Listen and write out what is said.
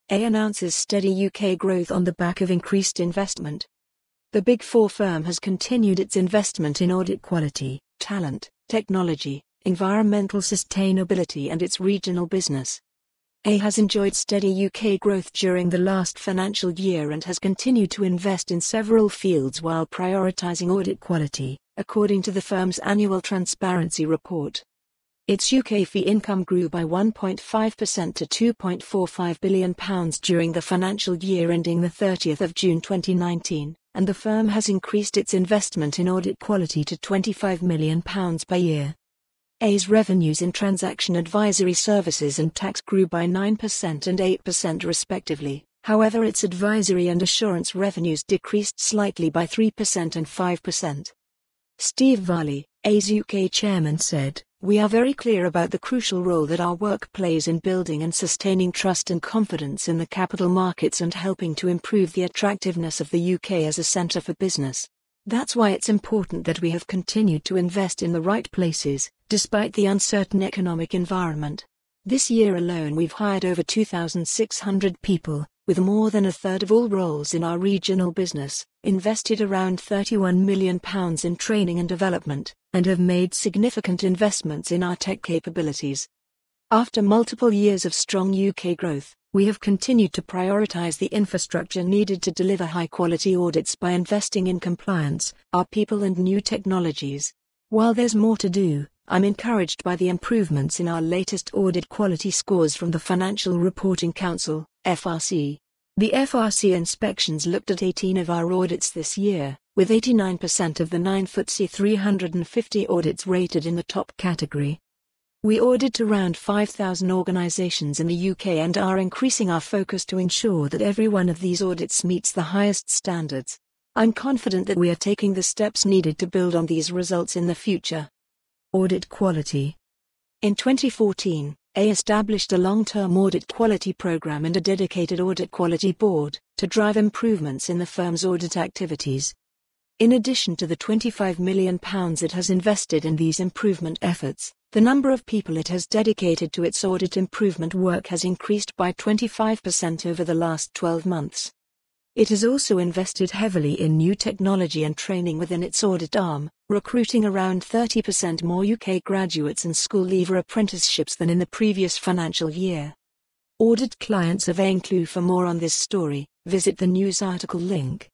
A announces steady UK growth on the back of increased investment. The Big Four firm has continued its investment in audit quality, talent, technology, environmental sustainability and its regional business. A has enjoyed steady UK growth during the last financial year and has continued to invest in several fields while prioritising audit quality, according to the firm's annual transparency report. Its UK fee income grew by 1.5% to £2.45 billion during the financial year ending the 30th of June 2019, and the firm has increased its investment in audit quality to £25 million per year. A's revenues in transaction advisory services and tax grew by 9% and 8% respectively, however its advisory and assurance revenues decreased slightly by 3% and 5%. Steve Varley, A's UK chairman said, "We are very clear about the crucial role that our work plays in building and sustaining trust and confidence in the capital markets and helping to improve the attractiveness of the UK as a centre for business. That's why it's important that we have continued to invest in the right places, despite the uncertain economic environment. This year alone we've hired over 2,600 people, with more than a third of all roles in our regional business, invested around £31 million in training and development, and have made significant investments in our tech capabilities. After multiple years of strong UK growth, we have continued to prioritise the infrastructure needed to deliver high-quality audits by investing in compliance, our people and new technologies. While there's more to do, I'm encouraged by the improvements in our latest audit quality scores from the Financial Reporting Council, FRC. The FRC inspections looked at 18 of our audits this year, with 89% of the 9 FTSE 350 audits rated in the top category. We audit around 5,000 organisations in the UK and are increasing our focus to ensure that every one of these audits meets the highest standards. I'm confident that we are taking the steps needed to build on these results in the future. Audit quality. In 2014, A established a long-term audit quality program and a dedicated audit quality board to drive improvements in the firm's audit activities. In addition to the £25 million it has invested in these improvement efforts, the number of people it has dedicated to its audit improvement work has increased by 25% over the last 12 months. It has also invested heavily in new technology and training within its audit arm, recruiting around 30% more UK graduates and school leaver apprenticeships than in the previous financial year. Audit clients of A. For more on this story, visit the news article link.